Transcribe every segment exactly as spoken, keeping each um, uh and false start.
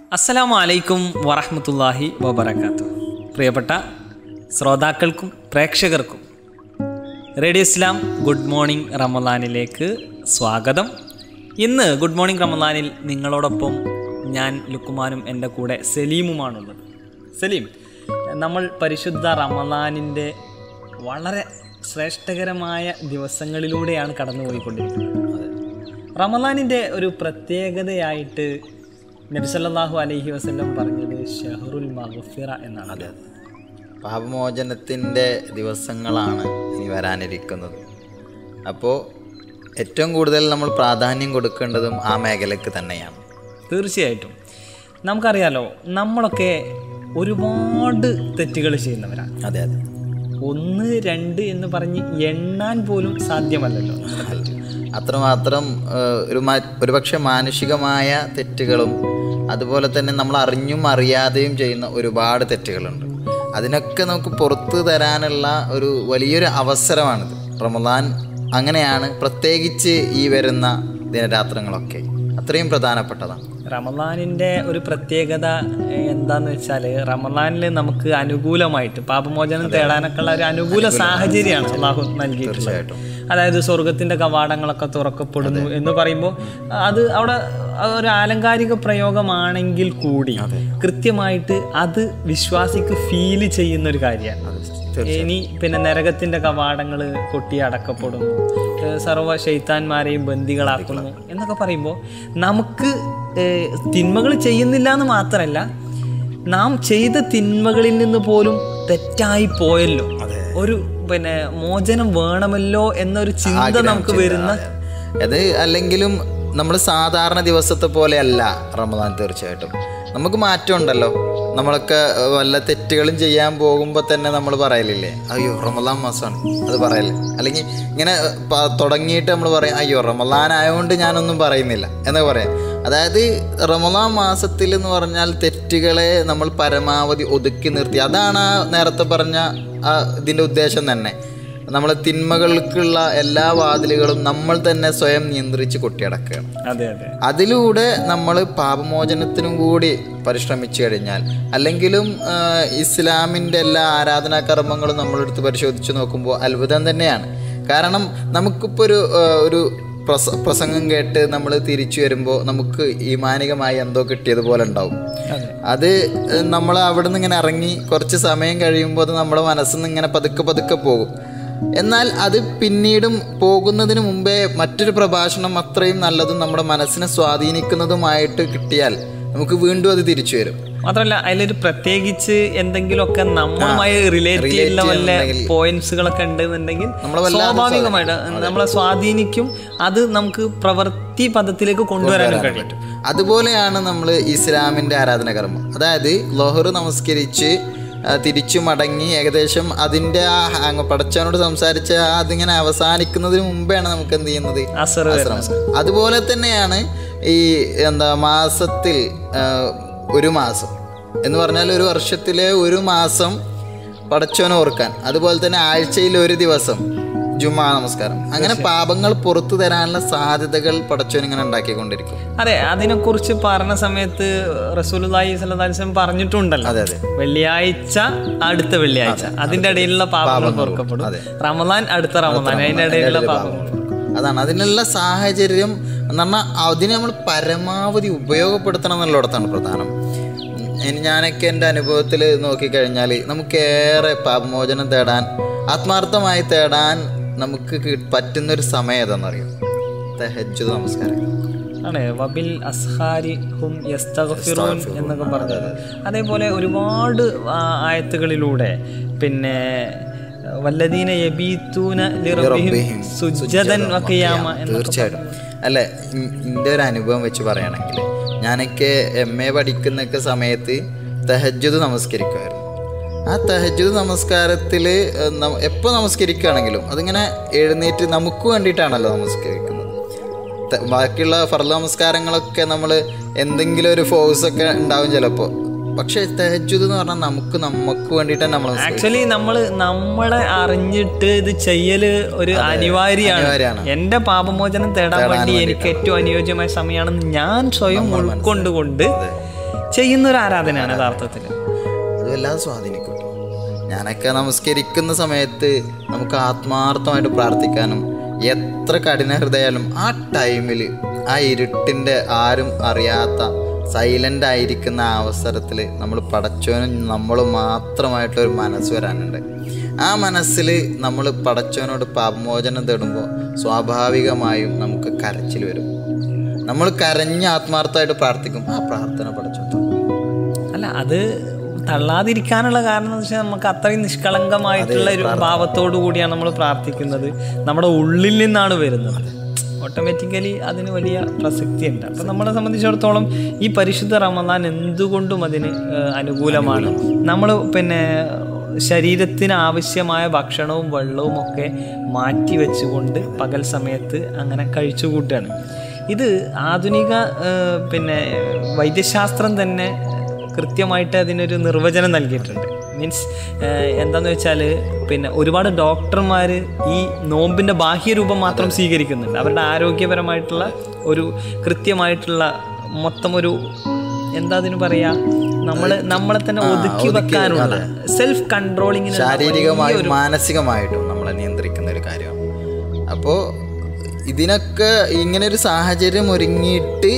അസ്സലാമു അലൈക്കും വറഹ്മത്തുള്ളാഹി വബറകാതുഹു. പ്രിയപ്പെട്ട ശ്രോതാക്കൾക്കും പ്രേക്ഷകർക്കും റേഡിയോ ഇസ്ലാം ഗുഡ് മോർണിംഗ് റമളാനിലേക്ക് സ്വാഗതം. ഇന്ന് ഗുഡ് മോർണിംഗ് റമളാനിൽ നിങ്ങളോടൊപ്പം ഞാൻ ലുക്കുമാനും എൻ്റെ കൂടെ സലീമുമാണുള്ളത്. സലീം, നമ്മൾ പരിശുദ്ധ റമളാനിൻ്റെ വളരെ ശ്രേഷ്ഠകരമായ ദിവസങ്ങളിലൂടെയാണ് കടന്നുപോയിക്കൊണ്ടിരിക്കുന്നത്. റമളാനിൻ്റെ ഒരു പ്രത്യേകതയായിട്ട് നബി സല്ലല്ലാഹു അലൈഹി വസല്ലം പറഞ്ഞത് ഷഹ്റുൽ മഗ്ഫിറ എന്നാണ്. അതെ, പാപമോചനത്തിൻ്റെ ദിവസങ്ങളാണ് ഇനി വരാനിരിക്കുന്നത്. അപ്പോൾ ഏറ്റവും കൂടുതൽ നമ്മൾ പ്രാധാന്യം കൊടുക്കേണ്ടതും ആ മേഖലയ്ക്ക് തന്നെയാണ്. തീർച്ചയായിട്ടും. നമുക്കറിയാലോ, നമ്മളൊക്കെ ഒരുപാട് തെറ്റുകൾ ചെയ്യുന്നവരാണ്. അതെ അതെ ഒന്ന് രണ്ട് എന്ന് പറഞ്ഞ് എണ്ണാൻ പോലും സാധ്യമല്ലല്ലോ. അത്രമാത്രം ഒരു ഒരുപക്ഷെ മാനുഷികമായ തെറ്റുകളും അതുപോലെ തന്നെ നമ്മൾ അറിഞ്ഞും അറിയാതെയും ചെയ്യുന്ന ഒരുപാട് തെറ്റുകളുണ്ട്. അതിനൊക്കെ നമുക്ക് പുറത്തു തരാനുള്ള ഒരു വലിയൊരു അവസരമാണിത്. റമളാൻ അങ്ങനെയാണ്, പ്രത്യേകിച്ച് ഈ വരുന്ന ദിനരാത്രങ്ങളൊക്കെ അത്രയും പ്രധാനപ്പെട്ടതാണ്. റമളാനിൻ്റെ ഒരു പ്രത്യേകത എന്താന്ന് വെച്ചാൽ, റമളാനിൽ നമുക്ക് അനുകൂലമായിട്ട് പാപമോചനം തേടാനൊക്കെ ഉള്ള ഒരു അനുകൂല സാഹചര്യമാണ് അള്ളാഹു നൽകിയിട്ടുള്ളത്. അതായത് സ്വർഗത്തിൻ്റെ കവാടങ്ങളൊക്കെ തുറക്കപ്പെടുന്നു എന്ന് പറയുമ്പോൾ അത് അവിടെ ഒരു ആലങ്കാരിക പ്രയോഗമാണെങ്കിൽ കൂടി കൃത്യമായിട്ട് അത് വിശ്വാസിക്ക് ഫീൽ ചെയ്യുന്ന ഒരു കാര്യമാണ്. ഇനി പിന്നെ നരകത്തിൻ്റെ കവാടങ്ങൾ കൊട്ടി അടക്കപ്പെടുന്നു, സർവ്വ ശൈത്താന്മാരെയും ബന്ദികളാക്കുന്നു എന്നൊക്കെ പറയുമ്പോൾ നമുക്ക് തിന്മകൾ ചെയ്യുന്നില്ല എന്ന് മാത്രമല്ല, നാം ചെയ്ത തിന്മകളിൽ നിന്ന് പോലും തെറ്റായി പോയല്ലോ, ഒരു പിന്നെ മോചനം വേണമല്ലോ എന്നൊരു ചിന്ത നമുക്ക് വരുന്ന. അത് അല്ലെങ്കിലും നമ്മൾ സാധാരണ ദിവസത്തെ പോലെയല്ല റമളാൻ. തീർച്ചയായിട്ടും നമുക്ക് മാറ്റമുണ്ടല്ലോ. നമ്മളൊക്കെ വല്ല തെറ്റുകളും ചെയ്യാൻ പോകുമ്പോൾ തന്നെ നമ്മൾ പറയലില്ലേ, അയ്യോ റമളാൻ മാസമാണ്, അത് പറയല്ലേ. അല്ലെങ്കിൽ ഇങ്ങനെ തുടങ്ങിയിട്ട് നമ്മൾ പറയും, അയ്യോ റമളാൻ ആയതുകൊണ്ട് ഞാനൊന്നും പറയുന്നില്ല എന്നൊക്കെ പറയാം. അതായത് റമളാൻ മാസത്തിൽ എന്ന് പറഞ്ഞാൽ തെറ്റുകളെ നമ്മൾ പരമാവധി ഒതുക്കി നിർത്തി, അതാണ് നേരത്തെ പറഞ്ഞ ഇതിൻ്റെ ഉദ്ദേശം തന്നെ. നമ്മളെ തിന്മകൾക്കുള്ള എല്ലാ വാതിലുകളും നമ്മൾ തന്നെ സ്വയം നിയന്ത്രിച്ച് കൊട്ടിയടക്കുകയാണ്. അതെ അതെ അതിലൂടെ നമ്മൾ പാപമോചനത്തിനും കൂടി പരിശ്രമിച്ചു കഴിഞ്ഞാൽ, അല്ലെങ്കിലും ഇസ്ലാമിൻ്റെ എല്ലാ ആരാധനാ കർമ്മങ്ങളും നമ്മളെടുത്ത് പരിശോധിച്ച് നോക്കുമ്പോൾ അത്ഭുതം തന്നെയാണ്. കാരണം നമുക്കിപ്പോൾ ഒരു ഒരു പ്രസ പ്രസംഗം കേട്ട് നമ്മൾ തിരിച്ചു വരുമ്പോൾ നമുക്ക് ഈമാനികമായി എന്തോ കിട്ടിയതുപോലെ ഉണ്ടാവും. അത് നമ്മൾ അവിടെ നിന്ന് ഇങ്ങനെ ഇറങ്ങി കുറച്ച് സമയം കഴിയുമ്പോൾ അത് നമ്മുടെ മനസ്സിൽ നിന്ന് ഇങ്ങനെ പതുക്കെ പതുക്കെ പോകും. എന്നാൽ അത് പിന്നീടും പോകുന്നതിന് മുമ്പേ മറ്റൊരു പ്രഭാഷണം അത്രയും നല്ലതും നമ്മുടെ മനസ്സിനെ സ്വാധീനിക്കുന്നതുമായിട്ട് കിട്ടിയാൽ നമുക്ക് വീണ്ടും അത് തിരിച്ചു വരും. മാത്രമല്ല, അതിലൊരു പ്രത്യേകിച്ച് എന്തെങ്കിലുമൊക്കെ നമ്മളുമായി റിലേറ്റ് ചെയ്യുന്ന വല്ല പോയിന്റ്സുകളൊക്കെ ഉണ്ടെന്നുണ്ടെങ്കിൽ സ്വാഭാവികമായിട്ട് നമ്മളെ സ്വാധീനിക്കും. അത് നമുക്ക് പ്രവൃത്തി പദത്തിലേക്ക് കൊണ്ടുവരാനും കഴിയും. അതുപോലെയാണ് നമ്മൾ ഇസ്ലാമിൻ്റെ ആരാധന കർമ്മം. അതായത് ലോഹർ നമസ്കരിച്ച് തിരിച്ചു മടങ്ങി ഏകദേശം അതിൻ്റെ ആ ഹാങ് പടച്ചവനോട് സംസാരിച്ച് അതിങ്ങനെ അവസാനിക്കുന്നതിന് മുമ്പാണ് നമുക്ക് എന്ത് ചെയ്യുന്നത്, അസ്ർ. അതുപോലെ തന്നെയാണ് ഈ എന്താ മാസത്തിൽ ഒരു മാസം എന്ന് പറഞ്ഞാൽ ഒരു വർഷത്തിലെ ഒരു മാസം പടച്ചവനെ ഓർക്കാൻ, അതുപോലെ തന്നെ ആഴ്ചയിൽ ഒരു ദിവസം ജുമാ നമസ്കാരം, അങ്ങനെ പാപങ്ങൾ പുറത്തു തരാനുള്ള സാധ്യതകൾ പടച്ചവൻ ഇങ്ങനെ ഉണ്ടാക്കിക്കൊണ്ടിരിക്കും. അതെ, അതിനെക്കുറിച്ച് പറഞ്ഞ സമയത്ത് റസൂലുള്ളാഹി സ്വല്ലല്ലാഹു അലൈഹി വസല്ലം പറഞ്ഞിട്ടുണ്ടല്ലോ. അതെ അതെ വെള്ളിയാഴ്ച അടുത്ത വെള്ളിയാഴ്ച അതിന്റെ ഇടയിലുള്ള പാപങ്ങൾ പൊറുക്കപ്പെടും. റമളാൻ അടുത്ത റമളാൻ അതിന്റെ ഇടയിലുള്ള പാപങ്ങൾ. അതാണ് അതിനുള്ള സാഹചര്യം എന്ന് പറഞ്ഞാൽ അതിനെ നമ്മൾ പരമാവധി ഉപയോഗപ്പെടുത്തണം എന്നുള്ളിടത്താണ് പ്രധാനം. ഞാനൊക്കെ എൻ്റെ അനുഭവത്തിൽ നോക്കിക്കഴിഞ്ഞാൽ നമുക്കേറെ പാപമോചനം തേടാൻ, ആത്മാർത്ഥമായി തേടാൻ നമുക്ക് പറ്റുന്നൊരു സമയം ഏതാണെന്നറിയും, തഹജ്ജുദ് നമസ്കാരം ആണ്. വബിൽ അസ്ഹാരി ഹും യസ്തഗ്ഫിറൂൻ എന്നൊക്കെ പറഞ്ഞത്. അതേപോലെ ഒരുപാട് ആയത്തുകളിലൂടെ പിന്നെ വല്ലദീന യബീതൂന ലിറബ്ബിഹിം സുജ്ജദൻ വഖിയാമ. തീർച്ചയായിട്ടും. അല്ലേ, എൻ്റെ ഒരു അനുഭവം വെച്ച് പറയുകയാണെങ്കിൽ ഞാനൊക്കെ എം എ പഠിക്കുന്നൊക്കെ സമയത്ത് തഹജ്ജുദ് നമസ്കരിക്കുമായിരുന്നു. ആ തഹജ്ജുദ് നമസ്കാരത്തിൽ എപ്പോൾ നമസ്കരിക്കുകയാണെങ്കിലും അതിങ്ങനെ എഴുന്നേറ്റ് നമുക്ക് വേണ്ടിയിട്ടാണല്ലോ നമസ്കരിക്കുന്നത്. ബാക്കിയുള്ള ഫർള് നമസ്കാരങ്ങളൊക്കെ നമ്മൾ എന്തെങ്കിലും ഒരു ഫോഴ്സൊക്കെ ഉണ്ടാവും ചിലപ്പോൾ. പക്ഷെ തഹജ്ജുദ് എന്ന് പറഞ്ഞാൽ നമുക്ക് നമുക്ക് വേണ്ടിയിട്ടാണ് നമ്മൾ ആക്ച്വലി നമ്മൾ നമ്മളെ അറിഞ്ഞിട്ട് ഇത് ചെയ്യല് ഒരു അനിവാര്യമാണ്. എന്റെ പാപമോചനം തേടാൻ വേണ്ടി എനിക്ക് ഏറ്റവും അനുയോജ്യമായ സമയമാണെന്ന് ഞാൻ സ്വയം ഉൾക്കൊണ്ടുകൊണ്ട് ചെയ്യുന്നൊരു ആരാധനയാണ് യഥാർത്ഥത്തിൽ. അത് വല്ലാതെ സ്വാധീനിക്കും. ഞാനൊക്കെ നമസ്കരിക്കുന്ന സമയത്ത് നമുക്ക് ആത്മാർത്ഥമായിട്ട് പ്രാർത്ഥിക്കാനും എത്ര കഠിന ഹൃദയാലും ആ ടൈമിൽ ആ ഇരുട്ടിൻ്റെ ആരും അറിയാത്ത സൈലൻ്റ് ആയിരിക്കുന്ന ആ അവസരത്തിൽ നമ്മൾ പടച്ചോനും നമ്മൾ മാത്രമായിട്ടൊരു മനസ്സ് വരാനുണ്ട്. ആ മനസ്സിൽ നമ്മൾ പടച്ചോനോട് പാപമോചനം തേടുമ്പോൾ സ്വാഭാവികമായും നമുക്ക് കരച്ചിൽ വരും. നമ്മൾ കരഞ്ഞ് ആത്മാർത്ഥമായിട്ട് പ്രാർത്ഥിക്കും, ആ പ്രാർത്ഥന പടച്ചോൻ. അല്ല, അത് തള്ളാതിരിക്കാനുള്ള കാരണം എന്ന് വെച്ചാൽ നമുക്ക് അത്രയും നിഷ്കളങ്കമായിട്ടുള്ള ഒരു ഭാവത്തോടു കൂടിയാണ് നമ്മൾ പ്രാർത്ഥിക്കുന്നത്. നമ്മുടെ ഉള്ളിൽ നിന്നാണ് വരുന്നത്. ഓട്ടോമാറ്റിക്കലി അതിന് വലിയ പ്രസക്തിയുണ്ട്. അപ്പം നമ്മളെ സംബന്ധിച്ചിടത്തോളം ഈ പരിശുദ്ധ റമദാൻ എന്തുകൊണ്ടും അതിന് അനുകൂലമാണ്. നമ്മൾ പിന്നെ ശരീരത്തിന് ആവശ്യമായ ഭക്ഷണവും വെള്ളവും ഒക്കെ മാറ്റി വെച്ചുകൊണ്ട് പകൽ സമയത്ത് അങ്ങനെ കഴിച്ചു കൂട്ടുകയാണ്. ഇത് ആധുനിക പിന്നെ വൈദ്യശാസ്ത്രം തന്നെ കൃത്യമായിട്ട് അതിനൊരു നിർവചനം നൽകിയിട്ടുണ്ട്. മീൻസ് എന്താണെന്ന് വെച്ചാൽ പിന്നെ ഒരുപാട് ഡോക്ടർമാർ ഈ നോമ്പിൻ്റെ ബാഹ്യരൂപം മാത്രം സ്വീകരിക്കുന്നുണ്ട്. അവരുടെ ആരോഗ്യപരമായിട്ടുള്ള ഒരു കൃത്യമായിട്ടുള്ള മൊത്തം ഒരു എന്താ അതിന് പറയുക, നമ്മൾ നമ്മളെ തന്നെ ഒതുക്കി വെക്കാനുള്ള സെൽഫ് കൺട്രോളിങ്ങിന് ശാരീരികമായും മാനസികമായിട്ടും നമ്മളെ നിയന്ത്രിക്കുന്ന ഒരു കാര്യമാണ്. അപ്പോൾ ഇതിനൊക്കെ ഇങ്ങനെ ഒരു സാഹചര്യം ഒരുങ്ങിയിട്ട്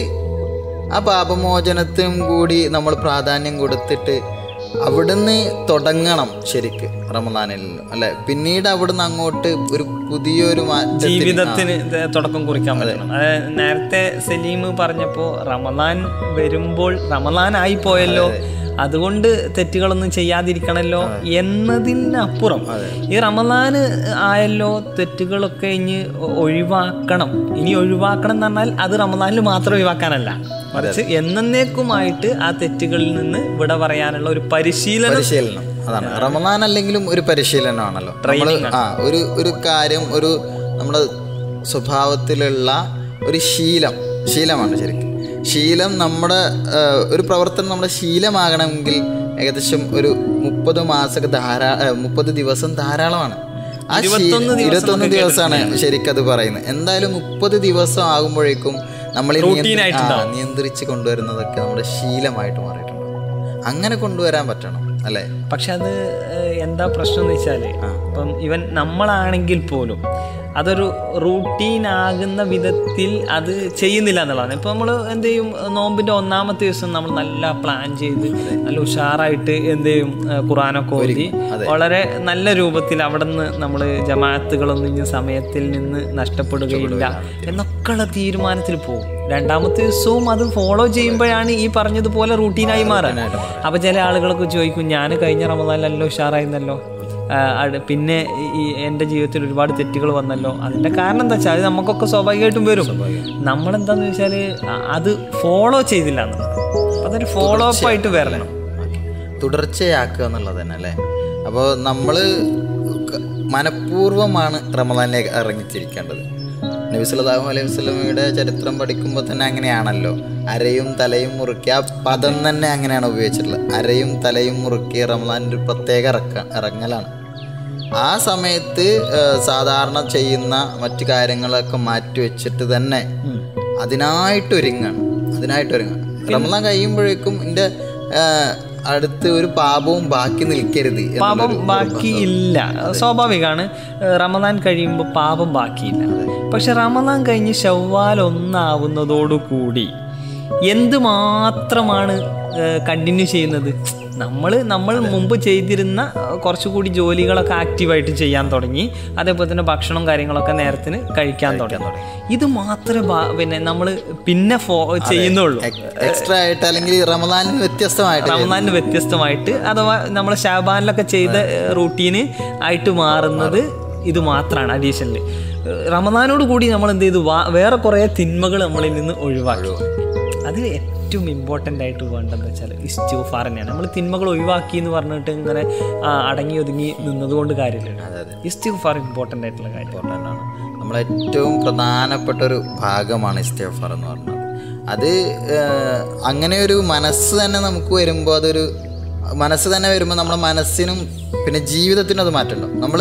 ആ പാപമോചനത്തിനും കൂടി നമ്മൾ പ്രാധാന്യം കൊടുത്തിട്ട് അവിടുന്ന് തുടങ്ങണം ശരിക്ക് റമദാനിൽ അല്ലെ. പിന്നീട് അവിടുന്ന് അങ്ങോട്ട് ഒരു പുതിയൊരു ജീവിതത്തിന് തുടക്കം കുറിക്കാൻ പറ്റണം. അതായത് നേരത്തെ സലീം പറഞ്ഞപ്പോൾ റമദാൻ വരുമ്പോൾ റമദാൻ ആയി പോയല്ലോ, അതുകൊണ്ട് തെറ്റുകളൊന്നും ചെയ്യാതിരിക്കണമല്ലോ എന്നതിനപ്പുറം ഈ റമദാൻ ആയല്ലോ, തെറ്റുകളൊക്കെ ഇനി ഒഴിവാക്കണം. ഇനി ഒഴിവാക്കണം എന്ന് പറഞ്ഞാൽ അത് റമദാനിൽ മാത്രം ഒഴിവാക്കാനല്ല, മറിച്ച് എന്നേക്കുമായിട്ട് ആ തെറ്റുകളിൽ നിന്ന് വിട പറയാനുള്ള ഒരു പരിശീലനം പരിശീലനം അതാണ് റമദാൻ. അല്ലെങ്കിലും ഒരു പരിശീലനമാണല്ലോ. ആ ഒരു ഒരു കാര്യം ഒരു നമ്മുടെ സ്വഭാവത്തിലുള്ള ഒരു ശീലം ശീലമാണ് ശരിക്കും. ശീലം നമ്മുടെ ഒരു പ്രവർത്തനം നമ്മുടെ ശീലമാകണമെങ്കിൽ ഏകദേശം ഒരു മുപ്പത് മാസമൊക്കെ ധാരാ മുപ്പത് ദിവസം ധാരാളമാണ്. ആ ഇരുപത്തൊന്ന് ദിവസമാണ് ശരിക്കത് പറയുന്നത്. എന്തായാലും മുപ്പത് ദിവസം ആകുമ്പോഴേക്കും നമ്മൾ നിയന്ത്രിച്ച് കൊണ്ടുവരുന്നതൊക്കെ നമ്മുടെ ശീലമായിട്ട് മാറിയിട്ടുണ്ട്. അങ്ങനെ കൊണ്ടുവരാൻ പറ്റണം അല്ലേ. പക്ഷെ അത് എന്താ പ്രശ്നം എന്ന് വെച്ചാൽ ഇപ്പം ഇവൻ നമ്മളാണെങ്കിൽ പോലും അതൊരു റൂട്ടീനാകുന്ന വിധത്തിൽ അത് ചെയ്യുന്നില്ല എന്നുള്ളതാണ്. ഇപ്പോൾ നമ്മൾ എന്ത് ചെയ്യും, നോമ്പിൻ്റെ ഒന്നാമത്തെ ദിവസം നമ്മൾ നല്ല പ്ലാൻ ചെയ്ത് നല്ല ഉഷാറായിട്ട് എന്ത് ചെയ്യും, ഖുർആനൊക്കെ ഓതി വളരെ നല്ല രൂപത്തിൽ അവിടെ നിന്ന് നമ്മൾ ജമാഅത്തുകളൊന്നും ഇനി സമയത്തിൽ നിന്ന് നഷ്ടപ്പെടുകയില്ല എന്നൊക്കെയുള്ള തീരുമാനത്തിൽ പോകും. രണ്ടാമത്തെ ദിവസവും അത് ഫോളോ ചെയ്യുമ്പോഴാണ് ഈ പറഞ്ഞതുപോലെ റൂട്ടീനായി മാറുക. അപ്പോൾ ചില ആളുകളൊക്കെ ചോദിക്കും, ഞാൻ കഴിഞ്ഞ റമദാനിലല്ലോ ഉഷാറായിരുന്നല്ലോ, പിന്നെ ഈ എൻ്റെ ജീവിതത്തിൽ ഒരുപാട് തെറ്റുകൾ വന്നല്ലോ. അതിൻ്റെ കാരണം എന്താ വെച്ചാൽ അത് നമുക്കൊക്കെ സ്വാഭാവികമായിട്ടും വരും. നമ്മളെന്താന്ന് വെച്ചാൽ അത് ഫോളോ ചെയ്തില്ല എന്നുള്ളത്. അതൊരു ഫോളോ അപ്പ് ആയിട്ട് വരണം, തുടർച്ചയാക്കുക എന്നുള്ളത് തന്നെ അല്ലേ. അപ്പോൾ നമ്മൾ മനഃപൂർവ്വമാണ് റമദാനിലേക്ക് ഇറങ്ങിത്തിരിക്കേണ്ടത്. നബി സല്ലല്ലാഹു അലൈഹി വസല്ലമയുടെ ചരിത്രം പഠിക്കുമ്പോൾ തന്നെ അങ്ങനെയാണല്ലോ. അരയും തലയും മുറുക്കി, ആ പദം തന്നെ അങ്ങനെയാണ് ഉപയോഗിച്ചിട്ടുള്ളത്. അരയും തലയും മുറുക്കി റമദാനിൻ്റെ ഒരു പ്രത്യേക ഇറക്ക ഇറങ്ങലാണ്. ആ സമയത്ത് സാധാരണ ചെയ്യുന്ന മറ്റു കാര്യങ്ങളൊക്കെ മാറ്റി വെച്ചിട്ട് തന്നെ അതിനായിട്ടൊരുങ്ങാണ് അതിനായിട്ടൊരുങ്ങാണ് റമദാൻ കഴിയുമ്പോഴേക്കും എൻ്റെ അടുത്ത് ഒരു പാപവും ബാക്കി നിൽക്കരുത്. പാപം ബാക്കിയില്ല, സ്വാഭാവികമാണ്. റമദാൻ കഴിയുമ്പോൾ പാപം ബാക്കിയില്ല. പക്ഷെ റമദാൻ കഴിഞ്ഞ് ശവ്വാൽ ഒന്നാവുന്നതോടുകൂടി എന്ത് മാത്രമാണ് കണ്ടിന്യൂ ചെയ്യുന്നത്? നമ്മൾ നമ്മൾ മുമ്പ് ചെയ്തിരുന്ന കുറച്ചുകൂടി ജോലികളൊക്കെ ആക്റ്റീവായിട്ട് ചെയ്യാൻ തുടങ്ങി. അതേപോലെ തന്നെ ഭക്ഷണം കാര്യങ്ങളൊക്കെ നേരത്തിന് കഴിക്കാൻ തുടങ്ങി. ഇത് മാത്രമേ പിന്നെ നമ്മൾ പിന്നെ ഫോ ചെയ്യുന്നുള്ളൂ എക്സ്ട്രാ ആയിട്ട്, അല്ലെങ്കിൽ റമദാനിന് വ്യത്യസ്തമായിട്ട് റമദാനിന് വ്യത്യസ്തമായിട്ട് അഥവാ നമ്മൾ ഷാബാനിലൊക്കെ ചെയ്ത റൂട്ടീന് ആയിട്ട് മാറുന്നത് ഇത് മാത്രമാണ്. അഡീഷണല് റമദാനോട് കൂടി നമ്മൾ എന്ത് ചെയ്തു, വേറെ കുറേ തിന്മകൾ നമ്മളിൽ നിന്ന് ഒഴിവാക്കി. അത് ഏറ്റവും ഇമ്പോർട്ടൻ്റ് ആയിട്ട് വേണ്ടതെന്ന് വെച്ചാൽ ഇസ്തിഗ്ഫാർ തന്നെയാണ്. നമ്മൾ തിന്മകൾ ഒഴിവാക്കി എന്ന് പറഞ്ഞിട്ട് ഇങ്ങനെ അടങ്ങി ഒതുങ്ങി നിന്നതുകൊണ്ട് കാര്യമില്ല. ഇസ്തിഗ്ഫാർ ഇമ്പോർട്ടൻ്റ് ആയിട്ടുള്ള കാര്യം ഇമ്പോർട്ടൻ്റാണ്. നമ്മളേറ്റവും പ്രധാനപ്പെട്ട ഒരു ഭാഗമാണ് ഇസ്തിഗ്ഫാർ എന്ന് പറഞ്ഞത്. അത് അങ്ങനെ ഒരു മനസ്സ് തന്നെ നമുക്ക് വരുമ്പോൾ അതൊരു മനസ്സ് തന്നെ വരുമ്പോൾ നമ്മുടെ മനസ്സിനും പിന്നെ ജീവിതത്തിനും അത് മാറ്റമല്ലോ. നമ്മൾ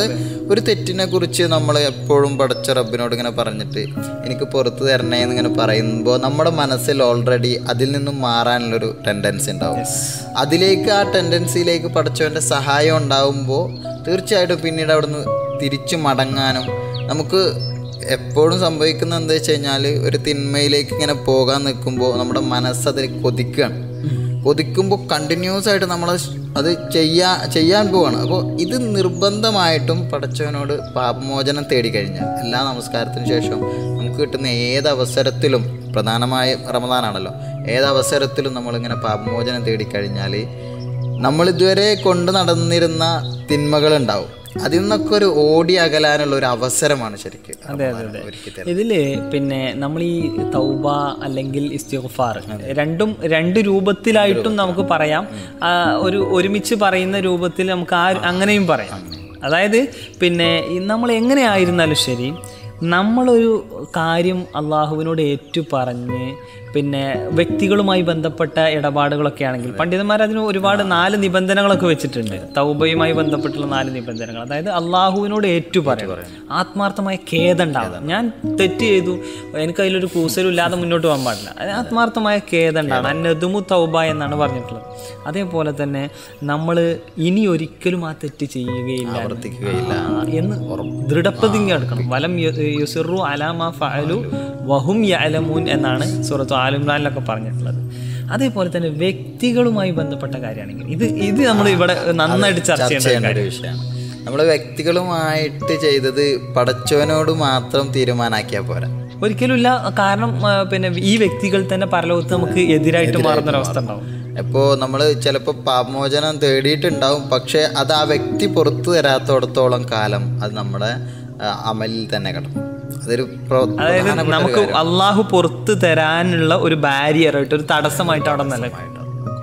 ഒരു തെറ്റിനെ കുറിച്ച് നമ്മൾ എപ്പോഴും പടച്ച റബ്ബിനോട് ഇങ്ങനെ പറഞ്ഞിട്ട് എനിക്ക് പുറത്ത് തരണേ എന്നിങ്ങനെ പറയുമ്പോൾ നമ്മുടെ മനസ്സിൽ ഓൾറെഡി അതിൽ നിന്നും മാറാനുള്ളൊരു ടെൻഡൻസി ഉണ്ടാവും. അതിലേക്ക് ആ ടെൻഡൻസിയിലേക്ക് പടച്ചവൻ്റെ സഹായം ഉണ്ടാവുമ്പോൾ തീർച്ചയായിട്ടും പിന്നീട് അവിടുന്ന് തിരിച്ചു മടങ്ങാനും നമുക്ക് എപ്പോഴും സംഭവിക്കുന്നത് എന്താ വെച്ച് കഴിഞ്ഞാൽ ഒരു തിന്മയിലേക്ക് ഇങ്ങനെ പോകാൻ നിൽക്കുമ്പോൾ നമ്മുടെ മനസ്സതിൽ കൊതിക്കുകയാണ്. കൊതിക്കുമ്പോൾ കണ്ടിന്യൂസ് ആയിട്ട് നമ്മൾ അത് ചെയ്യാ ചെയ്യാൻ പോവാണ്. അപ്പോൾ ഇത് നിർബന്ധമായിട്ടും പടച്ചവനോട് പാപമോചനം തേടിക്കഴിഞ്ഞാൽ എല്ലാ നമസ്കാരത്തിന് ശേഷം നമുക്ക് കിട്ടുന്ന ഏതവസരത്തിലും, പ്രധാനമായും റമദാനാണല്ലോ, ഏതവസരത്തിലും നമ്മളിങ്ങനെ പാപമോചനം തേടിക്കഴിഞ്ഞാൽ നമ്മളിതുവരെ കൊണ്ട് നടന്നിരുന്ന തിന്മകളുണ്ടാവും, അതിൽ നിന്നൊക്കെ ഒരു ഓടി അകലാനുള്ള ഒരു അവസരമാണ് ശരിക്കും. അതെ അതെ അതെ ഇതില് പിന്നെ നമ്മൾ ഈ തൗബ അല്ലെങ്കിൽ ഇസ്തിഗ്ഫാർ രണ്ടും രണ്ട് രൂപത്തിലായിട്ടും നമുക്ക് പറയാം. ഒരു ഒരുമിച്ച് പറയുന്ന രൂപത്തിൽ നമുക്ക് ആ അങ്ങനെയും പറയാം. അതായത് പിന്നെ നമ്മൾ എങ്ങനെയായിരുന്നാലും ശരി, നമ്മളൊരു കാര്യം അള്ളാഹുവിനോട് ഏറ്റു പറഞ്ഞ് പിന്നെ വ്യക്തികളുമായി ബന്ധപ്പെട്ട ഇടപാടുകളൊക്കെ ആണെങ്കിൽ പണ്ഡിതന്മാർ അതിന് ഒരുപാട് നാല് നിബന്ധനകളൊക്കെ വെച്ചിട്ടുണ്ട്. തൗബയുമായി ബന്ധപ്പെട്ടുള്ള നാല് നിബന്ധനകൾ. അതായത് അള്ളാഹുവിനോട് ഏറ്റു പറയണം, ആത്മാർത്ഥമായ ഖേദം ഉണ്ടാവണം. ഞാൻ തെറ്റ് ചെയ്തു, എനിക്ക് അതിലൊരു കൂസലും ഇല്ലാതെ മുന്നോട്ട് പോകാൻ പാടില്ല. അത് ആത്മാർത്ഥമായ ഖേദം ഉണ്ടാവണം. അന്നദുമു തൗബ എന്നാണ് പറഞ്ഞിട്ടുള്ളത്. അതേപോലെ തന്നെ നമ്മൾ ഇനി ഒരിക്കലും ആ തെറ്റ് ചെയ്യുകയില്ല എന്ന് ദൃഢപ്രതിജ്ഞ എടുക്കണം. വലം യുസിറു അലാ മാ ഫഅലു വഹും യഅലമൂൻ എന്നാണ് സൂറത്ത് ആൽ ഇംറാനിലൊക്കെ പറഞ്ഞിട്ടുള്ളത്. അതേപോലെ തന്നെ വ്യക്തികളുമായി ബന്ധപ്പെട്ട കാര്യമാണെങ്കിൽ ഇത് ഇത് നമ്മൾ ഇവിടെ നന്നായിട്ട് ചർച്ച ചെയ്യേണ്ട ഒരു വിഷയമാണ്. നമ്മൾ വ്യക്തികളുമായിട്ട് ചെയ്തത് പടച്ചവനോട് മാത്രം തീരുമാനാക്കിയാൽ പോരാ, ഒരിക്കലുമില്ല. കാരണം പിന്നെ ഈ വ്യക്തികൾ തന്നെ പരലോകത്ത് നമുക്ക് എതിരായിട്ട് മാറുന്നൊരവസ്ഥ ഉണ്ടാവും. ഇപ്പോൾ നമ്മൾ ചിലപ്പോൾ പാപമോചനം തേടിയിട്ടുണ്ടാവും, പക്ഷേ അത് ആ വ്യക്തി പുറത്തു തരാത്തോടത്തോളം കാലം അത് നമ്മുടെ അമലിൽ തന്നെ കിടക്കും. അതൊരു അതായത് നമുക്ക് അള്ളാഹു പുറത്ത് തരാനുള്ള ഒരു ബാരിയർ ആയിട്ട്, ഒരു തടസ്സമായിട്ട് അവിടെ നിലമായിട്ട്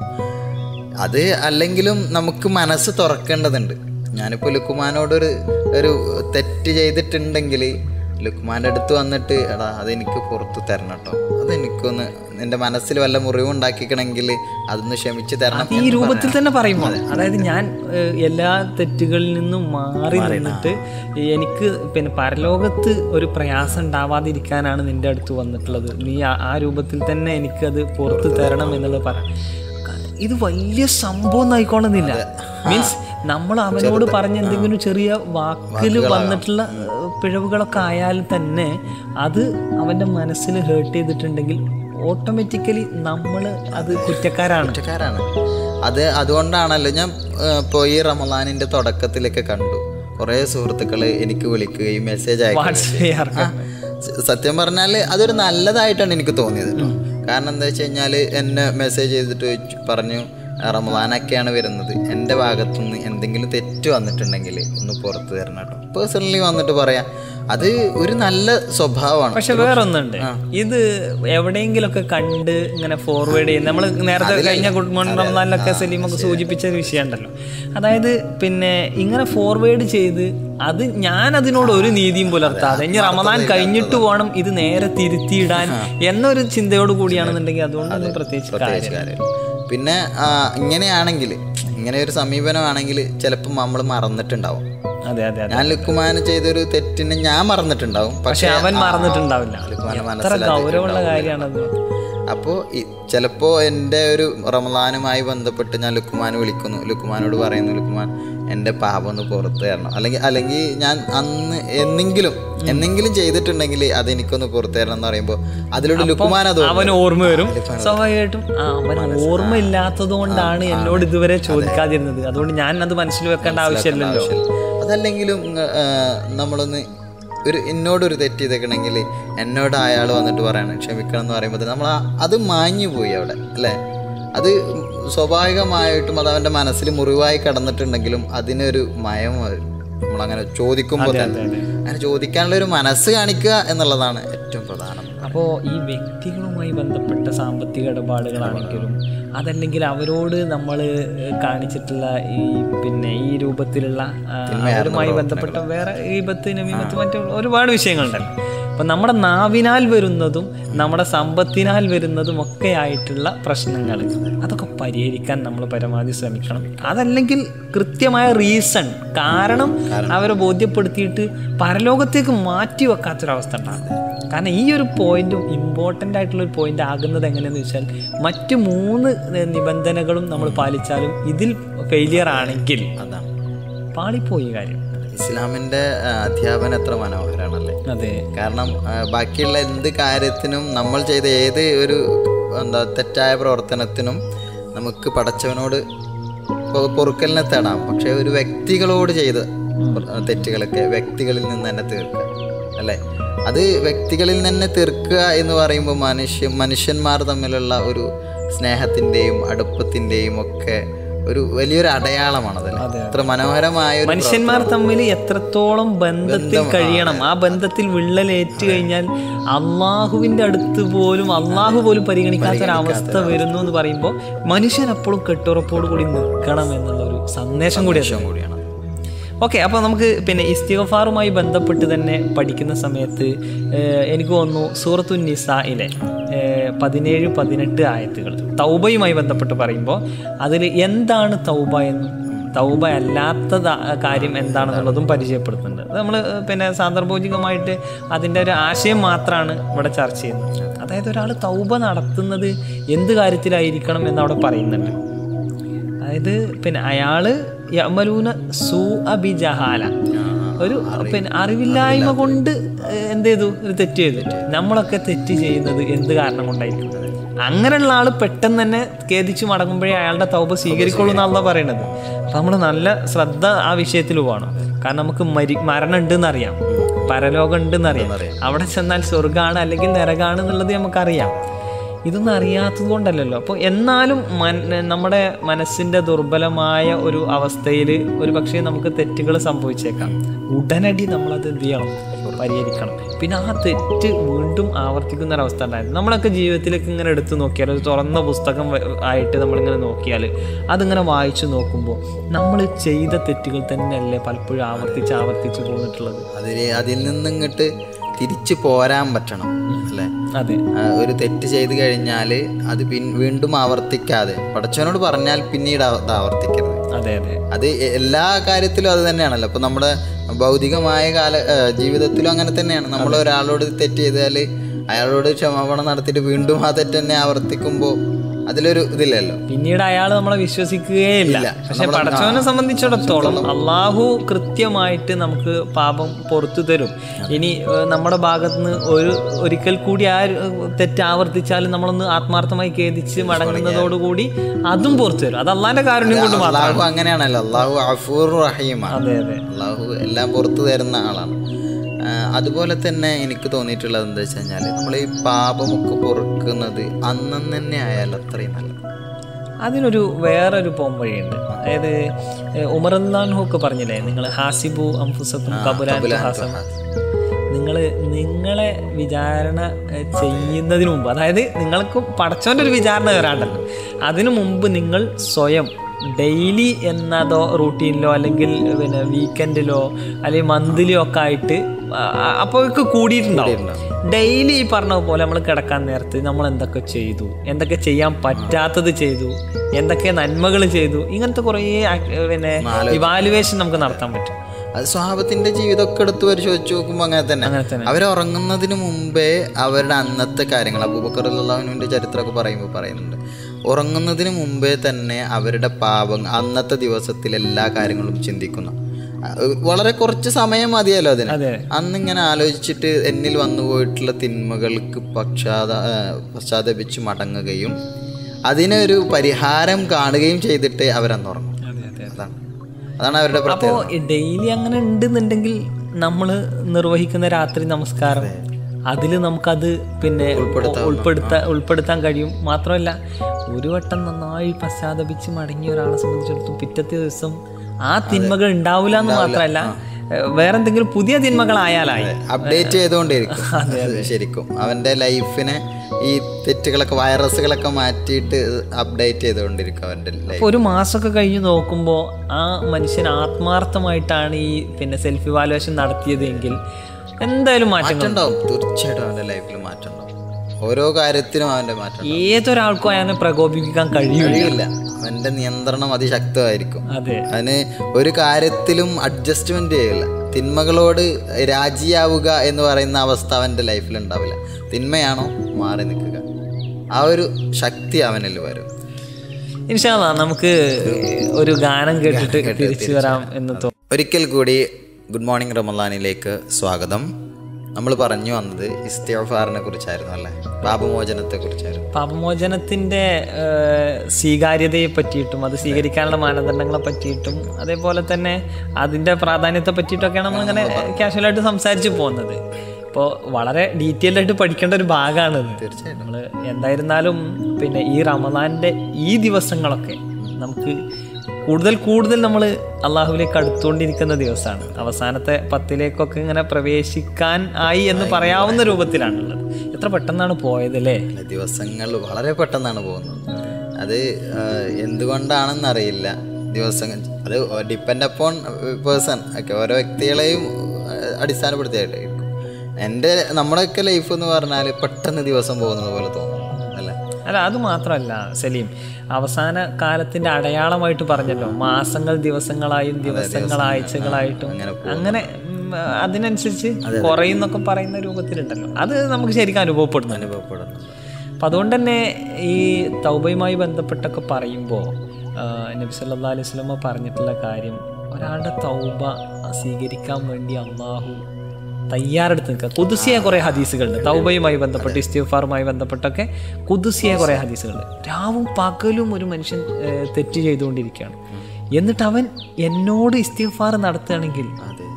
അത് അല്ലെങ്കിലും നമുക്ക് മനസ്സ് തുറക്കേണ്ടതുണ്ട്. ഞാനിപ്പോൾ ലുക്കുമാനോടൊരു ഒരു തെറ്റ് ചെയ്തിട്ടുണ്ടെങ്കിൽ ലുക്കുമാൻ്റെ അടുത്ത് വന്നിട്ട് എടാ അതെനിക്ക് പുറത്ത് തരണം കേട്ടോ, അതെനിക്കൊന്ന് എൻ്റെ മനസ്സിൽ വല്ല മുറിവുണ്ടാക്കിക്കണമെങ്കിൽ അതൊന്ന് ക്ഷമിച്ച് തരണം ഈ രൂപത്തിൽ തന്നെ പറയുമ്പോൾ. അതായത് ഞാൻ എല്ലാ തെറ്റുകളിൽ നിന്നും മാറി നിന്നിട്ട് എനിക്ക് പിന്നെ പരലോകത്ത് ഒരു പ്രയാസം ഉണ്ടാവാതിരിക്കാനാണ് നിൻ്റെ അടുത്ത് വന്നിട്ടുള്ളത്, നീ ആ രൂപത്തിൽ തന്നെ എനിക്കത് പുറത്ത് തരണം എന്നുള്ളത് പറയാം. ഇത് വലിയ സംഭവം ആയിക്കോളുന്നില്ല. മീൻസ് നമ്മൾ അവനോട് പറഞ്ഞ എന്തെങ്കിലും ചെറിയ വാക്കിൽ വന്നിട്ടുള്ള പിഴവുകളൊക്കെ ആയാൽ തന്നെ അത് അവൻ്റെ മനസ്സിൽ ഹേർട്ട് ചെയ്തിട്ടുണ്ടെങ്കിൽ ഓട്ടോമാറ്റിക്കലി നമ്മൾ അത് കുറ്റക്കാരാണ് കുറ്റക്കാരാണ് അത് അതുകൊണ്ടാണല്ലോ ഞാൻ ഇപ്പോൾ ഈ റമളാനിൻ്റെ തുടക്കത്തിലൊക്കെ കണ്ടു കുറേ സുഹൃത്തുക്കൾ എനിക്ക് വിളിക്കുകയും മെസ്സേജ് അയക്കുകയും. സത്യം പറഞ്ഞാൽ അതൊരു നല്ലതായിട്ടാണ് എനിക്ക് തോന്നിയത് കേട്ടോ. കാരണം എന്താ വെച്ച് കഴിഞ്ഞാൽ എന്നെ മെസ്സേജ് ചെയ്തിട്ട് പറഞ്ഞു റമളാനൊക്കെയാണ് വരുന്നത്, എൻ്റെ ഭാഗത്തുനിന്ന് എന്തെങ്കിലും തെറ്റ് വന്നിട്ടുണ്ടെങ്കിൽ ഒന്ന് പുറത്ത് തരണം കേട്ടോ. പേഴ്സണലി വന്നിട്ട് പറയാം, അത് ഒരു നല്ല സ്വഭാവമാണ്. പക്ഷെ വേറൊന്നുണ്ട്, ഇത് എവിടെയെങ്കിലുമൊക്കെ കണ്ട് ഇങ്ങനെ ഫോർവേഡ് ചെയ്യുന്ന നമ്മൾ നേരത്തെ കഴിഞ്ഞ ഗുഡ് മോർണിംഗ് റമളാനിലൊക്കെ സലീമൊക്കെ സൂചിപ്പിച്ച ഒരു വിഷയമുണ്ടല്ലോ. അതായത് പിന്നെ ഇങ്ങനെ ഫോർവേഡ് ചെയ്ത് അത് ഞാൻ അതിനോട് ഒരു നീതിയും പുലർത്താതെ ഇനി റമളാൻ കഴിഞ്ഞിട്ട് വേണം ഇത് നേരെ തിരുത്തിയിടാൻ എന്നൊരു ചിന്തയോട് കൂടിയാണെന്നുണ്ടെങ്കിൽ അതുകൊണ്ട് പ്രത്യേകിച്ച് കാര്യമില്ല. പിന്നെ ഇങ്ങനെയാണെങ്കിൽ ഇങ്ങനെ ഒരു സമീപനമാണെങ്കിൽ ചിലപ്പോൾ നമ്മൾ മറന്നിട്ടുണ്ടാവും. അതെ അതെ ഞാൻ ലുക്കുമാന് ചെയ്തൊരു തെറ്റിനെ ഞാൻ മറന്നിട്ടുണ്ടാവും, പക്ഷെ അവൻ മറന്നിട്ടുണ്ടാവില്ല. ഗൗരവമുള്ള കാര്യമാണത്. അപ്പോൾ ചിലപ്പോൾ എൻ്റെ ഒരു റമളാനുമായി ബന്ധപ്പെട്ട് ഞാൻ ലുക്കുമാൻ വിളിക്കുന്നു, ലുക്കുമാനോട് പറയുന്നു, ലുക്കുമാൻ എൻ്റെ പാപം ഒന്ന് പുറത്ത് തരണം, അല്ലെങ്കിൽ അല്ലെങ്കിൽ ഞാൻ അന്ന് എന്തെങ്കിലും എന്തെങ്കിലും ചെയ്തിട്ടുണ്ടെങ്കിൽ അതെനിക്കൊന്ന് പുറത്ത് തരണം എന്ന് പറയുമ്പോൾ അതിലൂടെ ലുക്കുമാൻ അത് അവന് ഓർമ്മ വരും. സ്വാഭാവികമായിട്ടും അവൻ ഓർമ്മ ഇല്ലാത്തത് കൊണ്ടാണ് എന്നോട് ഇതുവരെ ചോദിക്കാതിരുന്നത്, അതുകൊണ്ട് ഞാൻ അത് മനസ്സിൽ വെക്കേണ്ട ആവശ്യമില്ലല്ലോ. അതല്ലെങ്കിലും നമ്മളൊന്ന് ഒരു എന്നോടൊരു തെറ്റ് ചെയ്തേക്കണമെങ്കിൽ എന്നോട് അയാൾ വന്നിട്ട് പറയണം ക്ഷമിക്കണം എന്ന് പറയുമ്പോൾ നമ്മൾ അത് മാഞ്ഞു പോയി അവിടെ അല്ലേ. അത് സ്വാഭാവികമായിട്ടും അത് അവൻ്റെ മനസ്സിൽ മുറിവായി കടന്നിട്ടുണ്ടെങ്കിലും അതിനൊരു മയം വരും നമ്മളങ്ങനെ ചോദിക്കുമ്പോൾ തന്നെ. അങ്ങനെ ചോദിക്കാനുള്ള ഒരു മനസ്സ് കാണിക്കുക എന്നുള്ളതാണ് ഏറ്റവും പ്രധാനം. അപ്പോൾ ഈ വ്യക്തികളുമായി ബന്ധപ്പെട്ട സാമ്പത്തിക ഇടപാടുകളാണെങ്കിലും അതല്ലെങ്കിൽ അവരോട് നമ്മൾ കാണിച്ചിട്ടുള്ള ഈ പിന്നെ ഈ രൂപത്തിലുള്ള അവരുമായി ബന്ധപ്പെട്ട വേറെ ഈബത്ത് നമീമത്ത് മറ്റു ഒരുപാട് വിഷയങ്ങളുണ്ടല്ലോ. അപ്പം നമ്മുടെ നാവിനാൽ വരുന്നതും നമ്മുടെ സമ്പത്തിനാൽ വരുന്നതും ഒക്കെ ആയിട്ടുള്ള പ്രശ്നങ്ങൾ അതൊക്കെ പരിഹരിക്കാൻ നമ്മൾ പരമാവധി ശ്രമിക്കണം. അതല്ലെങ്കിൽ കൃത്യമായ റീസൺ കാരണം അവരെ ബോധ്യപ്പെടുത്തിയിട്ട് പരലോകത്തേക്ക് മാറ്റി വെക്കാത്തൊരവസ്ഥ ഉണ്ടാകും. കാരണം ഈ ഒരു പോയിന്റും ഇമ്പോർട്ടൻ്റ് ആയിട്ടുള്ളൊരു പോയിന്റ് ആകുന്നത് എങ്ങനെയെന്ന് വെച്ചാൽ മറ്റ് മൂന്ന് നിബന്ധനകളും നമ്മൾ പാലിച്ചാലും ഇതിൽ ഫെയിലിയർ ആണെങ്കിൽ അതാണ് പാളിപ്പോയി കാര്യം. ഇസ്ലാമിൻ്റെ അധ്യാപനം എത്ര മനോഹരമാണല്ലേ. അതെ, കാരണം ബാക്കിയുള്ള എന്ത് കാര്യത്തിനും നമ്മൾ ചെയ്ത ഏത് ഒരു എന്താ തെറ്റായ പ്രവർത്തനത്തിനും നമുക്ക് പടച്ചവനോട് പൊറുക്കലിനെ തേടാം. പക്ഷെ ഒരു വ്യക്തികളോട് ചെയ്ത തെറ്റുകളൊക്കെ വ്യക്തികളിൽ നിന്ന് തന്നെ തീർക്കുക അല്ലേ. അത് വ്യക്തികളിൽ തന്നെ തീർക്കുക എന്ന് പറയുമ്പോൾ മനുഷ്യ മനുഷ്യന്മാർ തമ്മിലുള്ള ഒരു സ്നേഹത്തിൻ്റെയും അടുപ്പത്തിൻ്റെയും ഒക്കെ ഒരു വലിയൊരു അടയാളമാണതല്ലേ. അത്ര മനോഹരമായ മനുഷ്യന്മാർ തമ്മിൽ എത്രത്തോളം ബന്ധത്തിൽ കഴിയണം. ആ ബന്ധത്തിൽ വിള്ളലേറ്റ് കഴിഞ്ഞാൽ അള്ളാഹുവിൻ്റെ അടുത്ത് പോലും അള്ളാഹു പോലും പരിഗണിക്കാത്തൊരവസ്ഥ വരുന്നു എന്ന് പറയുമ്പോൾ മനുഷ്യൻ എപ്പോഴും കെട്ടുറപ്പോട് കൂടി നിൽക്കണം എന്നുള്ളൊരു സന്ദേശം കൂടിയാണ്. ഓക്കെ, അപ്പോൾ നമുക്ക് പിന്നെ ഇസ്തിഗ്ഫാറുമായി ബന്ധപ്പെട്ട് തന്നെ പഠിക്കുന്ന സമയത്ത് എനിക്ക് തോന്നുന്നു സൂറത്തുൻ നിസായിലെ പതിനേഴ് പതിനെട്ട് ആയത്തുകൾ തൗബയുമായി ബന്ധപ്പെട്ട് പറയുമ്പോൾ അതിൽ എന്താണ് തൗബ എന്നും തൗബ അല്ലാത്ത കാര്യം എന്താണെന്നുള്ളതും പരിചയപ്പെടുത്തുന്നുണ്ട്. അത് നമ്മൾ പിന്നെ സാന്ദർഭോചികമായിട്ട് അതിൻ്റെ ഒരു ആശയം മാത്രമാണ് ഇവിടെ ചർച്ച ചെയ്യുന്നത്. അതായത് ഒരാൾ തൗബ നടത്തുന്നത് എന്ത് കാര്യത്തിലായിരിക്കണം എന്നവിടെ പറയുന്നുണ്ട്. അതായത് പിന്നെ അയാൾ യമലൂന സൂ അബി ജഹാല ഒരു പിന്നെ അറിവില്ലായ്മ കൊണ്ട് എന്ത് ചെയ്തു, ഒരു തെറ്റ് ചെയ്തു. നമ്മളൊക്കെ തെറ്റ് ചെയ്യുന്നത് എന്ത് കാരണം കൊണ്ടായിരിക്കും? അങ്ങനെയുള്ള ആൾ പെട്ടെന്ന് തന്നെ ഖേദിച്ച് മടങ്ങുമ്പോഴേ അയാളുടെ തൗബ സ്വീകരിക്കുള്ളൂ എന്നാണല്ലോ പറയണത്. അപ്പം നമ്മൾ നല്ല ശ്രദ്ധ ആ വിഷയത്തിൽ പോകണം. കാരണം നമുക്ക് മരി മരണം ഉണ്ടെന്നറിയാം, പരലോകം ഉണ്ടെന്നറിയാം, അവിടെ ചെന്നാൽ സ്വർഗ്ഗമാണ് അല്ലെങ്കിൽ നരകമാണ് എന്നുള്ളത് നമുക്കറിയാം. ഇതൊന്നും അറിയാത്തത് കൊണ്ടല്ലല്ലോ. അപ്പോൾ എന്നാലും നമ്മുടെ മനസ്സിൻ്റെ ദുർബലമായ ഒരു അവസ്ഥയിൽ ഒരു പക്ഷേ നമുക്ക് തെറ്റുകൾ സംഭവിച്ചേക്കാം. ഉടനടി നമ്മളത് എന്ത് ചെയ്യണം, പരിഹരിക്കണം. പിന്നെ ആ തെറ്റ് വീണ്ടും ആവർത്തിക്കുന്ന ഒരവസ്ഥ ഉണ്ടായിരുന്നു. നമ്മളൊക്കെ ജീവിതത്തിലേക്ക് ഇങ്ങനെ എടുത്തു നോക്കിയാൽ, ഒരു തുറന്ന പുസ്തകം ആയിട്ട് നമ്മളിങ്ങനെ നോക്കിയാൽ അതിങ്ങനെ വായിച്ചു നോക്കുമ്പോൾ നമ്മൾ ചെയ്ത തെറ്റുകൾ തന്നെയല്ലേ പലപ്പോഴും ആവർത്തിച്ച് ആവർത്തിച്ച് പോന്നിട്ടുള്ളത്. അതിൽ അതിൽ നിന്ന് ഇങ്ങോട്ട് തിരിച്ചു പോരാൻ പറ്റണം അല്ലേ. അതെ, ഒരു തെറ്റ് ചെയ്ത് കഴിഞ്ഞാൽ അത് പിൻ വീണ്ടും ആവർത്തിക്കാതെ പടച്ചവനോട് പറഞ്ഞാൽ പിന്നീട് അത് ആവർത്തിക്കരുത്. അതെ അതെ അത് എല്ലാ കാര്യത്തിലും അത് തന്നെയാണല്ലോ. ഇപ്പം നമ്മുടെ ഭൗതികമായ കാല ജീവിതത്തിലും അങ്ങനെ തന്നെയാണ്. നമ്മൾ ഒരാളോട് തെറ്റ് ചെയ്താൽ അയാളോട് ക്ഷമാപണം നടത്തിയിട്ട് വീണ്ടും ആ തെറ്റ് തന്നെ ആവർത്തിക്കുമ്പോൾ അതിലൊരു ഇതില്ലല്ലോ. പിന്നീട് അയാൾ നമ്മളെ വിശ്വസിക്കുകയില്ല. പക്ഷെ പടച്ചവനെ സംബന്ധിച്ചിടത്തോളം അള്ളാഹു കൃത്യമായിട്ട് നമുക്ക് പാപം പുറത്തു തരും. ഇനി നമ്മുടെ ഭാഗത്തുനിന്ന് ഒരു ഒരിക്കൽ കൂടി ആ തെറ്റ് ആവർത്തിച്ചാലും നമ്മളൊന്ന് ആത്മാർത്ഥമായി ഖേദിച്ച് മടങ്ങുന്നതോടുകൂടി അതും പുറത്തു തരും. അത് അള്ളാഹിന്റെ കാരുണ്യം കൊണ്ട് മാത്രം. അള്ളാഹു അങ്ങനെയാണല്ലോ. അള്ളാഹു ഗഫൂർ റഹീമാണ്. അതെ അതെ, അള്ളാഹു എല്ലാം പുറത്തു തരുന്ന ആളാണ്. അതുപോലെ തന്നെ എനിക്ക് തോന്നിയിട്ടുള്ളത് എന്താ വെച്ച് കഴിഞ്ഞാൽ നമ്മൾ ഈ പാപമൊക്കെ പൊറുക്കുന്നത് അന്നന്ന് തന്നെ ആയാലും അത്രയും നല്ലത്. അതിനൊരു വേറൊരു പോംവഴിയുണ്ട്. അതായത് ഉമർ റളിയല്ലാഹു ഒക്കെ പറഞ്ഞില്ലേ, നിങ്ങൾ ഹാസിബു അൻഫുസക്കും ഖബല ഹാസന, നിങ്ങൾ നിങ്ങളെ വിചാരണ ചെയ്യുന്നതിന് മുമ്പ്, അതായത് നിങ്ങൾക്ക് പടച്ചോൻ്റെ ഒരു വിചാരണ വരാണ്ടല്ലോ, അതിനു മുമ്പ് നിങ്ങൾ സ്വയം ഡെയിലി എന്നതോ റൂട്ടീനിലോ അല്ലെങ്കിൽ പിന്നെ വീക്കെൻഡിലോ അല്ലെങ്കിൽ മന്ത്ലിയോ ഒക്കെ ആയിട്ട് അപ്പോഴൊക്കെ കൂടിയിട്ടുണ്ടാവും. ഡെയിലി ഈ പറഞ്ഞ പോലെ നമ്മൾ കിടക്കാൻ നേരത്ത് നമ്മൾ എന്തൊക്കെ ചെയ്തു, എന്തൊക്കെ ചെയ്യാൻ പറ്റാത്തത് ചെയ്തു, എന്തൊക്കെ നന്മകൾ ചെയ്തു, ഇങ്ങനത്തെ കുറേ പിന്നെ ഇവാലുവേഷൻ നമുക്ക് നടത്താൻ പറ്റും. അത് സ്വഹാബത്തിന്റെ ജീവിതമൊക്കെ എടുത്ത് പരിശോധിച്ച് നോക്കുമ്പോൾ അങ്ങനെ തന്നെ. അവരുറങ്ങുന്നതിന് മുമ്പേ അവരുടെ അന്നത്തെ കാര്യങ്ങൾ അബൂബക്കർ റളിയല്ലാഹുവിന്റെ ചരിത്രമൊക്കെ പറയുമ്പോൾ പറയുന്നുണ്ട്, ഉറങ്ങുന്നതിന് മുമ്പേ തന്നെ അവരുടെ പാപം അന്നത്തെ ദിവസത്തിൽ എല്ലാ കാര്യങ്ങളും ചിന്തിക്കുന്നു. വളരെ കുറച്ച് സമയം മതിയല്ലോ അതിന്. അന്നിങ്ങനെ ആലോചിച്ചിട്ട് എന്നിൽ വന്നു പോയിട്ടുള്ള തിന്മകൾക്ക് പക്ഷാത പശ്ചാത്തപിച്ച് മടങ്ങുകയും അതിനൊരു പരിഹാരം കാണുകയും ചെയ്തിട്ട് അവരന്നുറങ്ങും. അതാണ് അതാണ് അവരുടെ പ്രത്യേകത. അപ്പോൾ ഡെയിലി അങ്ങനെ ഉണ്ടെന്നുണ്ടെങ്കിൽ നമ്മൾ നിർവഹിക്കുന്ന രാത്രി നമസ്കാരം അതിൽ നമുക്കത് പിന്നെ ഉൾപ്പെടുത്താൻ ഉൾപ്പെടുത്താൻ കഴിയും. മാത്രമല്ല, ഒരു വട്ടം നന്നായി പശ്ചാത്തപിച്ച് മടങ്ങിയ ഒരാളെ സംബന്ധിച്ചിടത്തോളം പിറ്റത്തെ ദിവസം ആ തിന്മകൾ ഉണ്ടാവില്ല എന്ന് മാത്രമല്ല വേറെന്തെങ്കിലും പുതിയ തിന്മകളായാലായി അപ്ഡേറ്റ് ചെയ്തുകൊണ്ടിരിക്കും. ശരിക്കും അവൻ്റെ ലൈഫിനെ ഈ തെറ്റുകളൊക്കെ വൈറസുകളൊക്കെ മാറ്റിയിട്ട് അപ്ഡേറ്റ് ചെയ്തുകൊണ്ടിരിക്കും അവൻ്റെ ലൈഫ്. ഒരു മാസമൊക്കെ കഴിഞ്ഞ് നോക്കുമ്പോൾ ആ മനുഷ്യൻ ആത്മാർത്ഥമായിട്ടാണ് ഈ പിന്നെ സെൽഫ് ഇവാലുവേഷൻ നടത്തിയതെങ്കിൽ എന്തായാലും മാറ്റം ഉണ്ടാവും. തീർച്ചയായിട്ടും അവൻ്റെ ലൈഫിൽ മാറ്റം ഉണ്ടാവും. ഓരോ കാര്യത്തിനും അവൻ്റെ മാറ്റം. ഏതൊരാൾക്കും അയാളെ പ്രകോപിപ്പിക്കാൻ കഴിയില്ല. അവൻ്റെ നിയന്ത്രണം അതിശക്തമായിരിക്കും. അതെ, അതിന് ഒരു കാര്യത്തിലും അഡ്ജസ്റ്റ്മെന്റ് ചെയ്യില്ല. തിന്മകളോട് രാജിയാവുക എന്ന് പറയുന്ന അവസ്ഥ അവൻ്റെ ലൈഫിൽ ഉണ്ടാവില്ല. തിന്മയാണോ മാറി നിൽക്കുക, ആ ഒരു ശക്തി അവനിൽ വരും. ഇൻഷാ അല്ലാഹ് നമുക്ക് ഒരു ഗാനം കേട്ടിട്ട് തിരിച്ചു വരാം എന്ന് തോന്നുന്നു. ഒരിക്കൽ കൂടി ഗുഡ് മോർണിംഗ് റമളാനിലേക്ക് സ്വാഗതം. നമ്മൾ പറഞ്ഞു വന്നത് ഇസ്തിഗ്ഫാറിനെ കുറിച്ചായിരുന്നു അല്ലേ, പാപമോചനത്തെ കുറിച്ചായിരുന്നു. പാപമോചനത്തിൻ്റെ സ്വീകാര്യതയെ പറ്റിയിട്ടും അത് സ്വീകരിക്കാനുള്ള മാനദണ്ഡങ്ങളെ പറ്റിയിട്ടും അതേപോലെ തന്നെ അതിൻ്റെ പ്രാധാന്യത്തെ പറ്റിയിട്ടൊക്കെയാണ് നമ്മളിങ്ങനെ കാഷ്വലായിട്ട് സംസാരിച്ച് പോകുന്നത്. ഇപ്പോൾ വളരെ ഡീറ്റെയിൽഡ് ആയിട്ട് പഠിക്കേണ്ട ഒരു ഭാഗമാണിത്. തീർച്ചയായിട്ടും നമ്മൾ എന്തായിരുന്നാലും പിന്നെ ഈ റമദാനിൻ്റെ ഈ ദിവസങ്ങളൊക്കെ നമുക്ക് കൂടുതൽ കൂടുതൽ നമ്മൾ അള്ളാഹുവിലേക്ക് അടുത്തുകൊണ്ടിരിക്കുന്ന ദിവസമാണ്. അവസാനത്തെ പത്തിലേക്കൊക്കെ ഇങ്ങനെ പ്രവേശിക്കാൻ ആയി എന്ന് പറയാവുന്ന രൂപത്തിലാണുള്ളത്. എത്ര പെട്ടെന്നാണ് പോയതല്ലേ ദിവസങ്ങൾ, വളരെ പെട്ടെന്നാണ് പോകുന്നത്. അത് എന്തുകൊണ്ടാണെന്നറിയില്ല. ദിവസങ്ങൾ അത് ഡിപ്പെൻഡ് അപ്പോൺ പേഴ്സൺ ഒക്കെ, ഓരോ വ്യക്തികളെയും അടിസ്ഥാനപ്പെടുത്തിയായിട്ടായിരിക്കും. എൻ്റെ നമ്മുടെയൊക്കെ ലൈഫ് എന്ന് പറഞ്ഞാൽ പെട്ടെന്ന് ദിവസം പോകുന്നത് പോലെ തോന്നും അല്ലേ? അല്ല, അത് മാത്രമല്ല സലീം, അവസാന കാലത്തിന്റെ അടയാളമായിട്ട് പറഞ്ഞല്ലോ, മാസങ്ങൾ ദിവസങ്ങളായും ദിവസങ്ങൾ ആഴ്ചകളായിട്ടും അങ്ങനെ അതിനനുസരിച്ച് കുറയുന്നൊക്കെ പറയുന്ന രൂപത്തിലുണ്ടല്ലോ. അത് നമുക്ക് ശരിക്കും അനുഭവപ്പെടുന്നു അനുഭവപ്പെടുന്നു അപ്പം അതുകൊണ്ട് തന്നെ ഈ തൗബയുമായി ബന്ധപ്പെട്ടൊക്കെ പറയുമ്പോൾ നബി സല്ലല്ലാഹു അലൈഹി വസല്ലം പറഞ്ഞിട്ടുള്ള കാര്യം, ഒരാളുടെ തൗബ സ്വീകരിക്കാൻ വേണ്ടി അള്ളാഹു തയ്യാറെടുത്ത് നിൽക്കുക. കുദ്സിയ കുറേ ഹദീസുകളുണ്ട് തൗബയുമായി ബന്ധപ്പെട്ട്, ഇസ്തിഗ്ഫാറുമായി ബന്ധപ്പെട്ടൊക്കെ കുദ്സിയ കുറേ ഹദീസുകളുണ്ട്. രാവും പകലും ഒരു മനുഷ്യൻ തെറ്റ് ചെയ്തുകൊണ്ടിരിക്കുകയാണ്, എന്നിട്ട് അവൻ എന്നോട് ഇസ്തിഗ്ഫാർ നടത്തുകയാണെങ്കിൽ